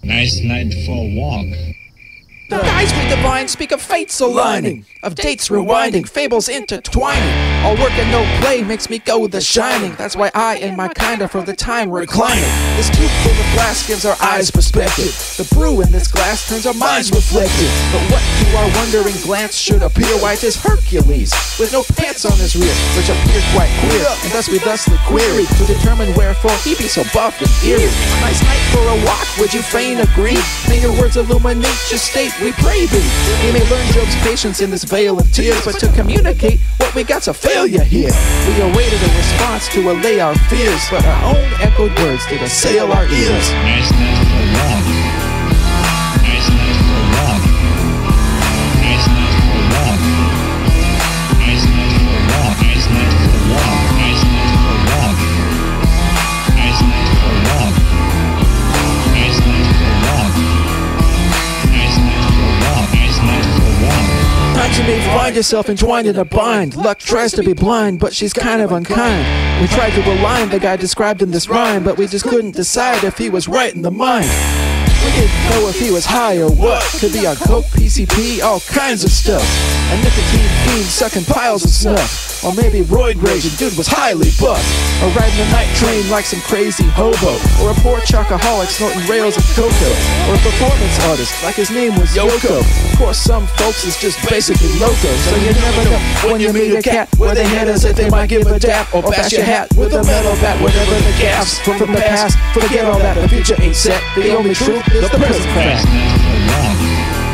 Nice night for a walk. The guys we divine speak of fates aligning, of dates rewinding, fables intertwining. All work and no play makes me go the shining. That's why I and my kind are for the time reclining. This tube full of glass gives our eyes perspective. The brew in this glass turns our minds reflective. But what to our wondering glance should appear? Why, 'tis Hercules with no pants on his rear, which appeared quite queer, and thus we thusly query to determine wherefore he be so buff and eerie. Nice night for a walk, would you fain agree? May your words illuminate your state, we pray thee. We may learn Job's patience in this vale of tears, but to communicate what we got's a failure here. We awaited a response to allay our fears, but our own echoed words did assail our ears. Nice night for a walk. Nice night for a walk. Nice night for a walk. Nice night for a walk. Nice night for a walk. Nice night for a walk. Nice night for a walk. Nice night for a walk. Nice night for a walk. Nice night for a walk. Times you may find yourself entwined in a bind. Luck tries to be blind, but she's kind of unkind. We tried to align the guy described in this rhyme, but we just couldn't decide if he was right in the mind. We didn't know if he was high or what. Could be on coke, PCP, all kinds of stuff. A nicotine fiend sucking piles of snuff. Or maybe roid rage and dude was highly buffed. Or riding a night train like some crazy hobo. Or a poor chocoholic snorting rails of cocoa. Or a performance artist like his name was Yoko. Of course some folks is just basically loco. So you never know when you meet a cat where they head as if they might give a dap. Or bash your hat with a metal bat. Whatever the gaps from the past, forget all that, the future ain't set. The only truth is the present fact. Nice night for a walk.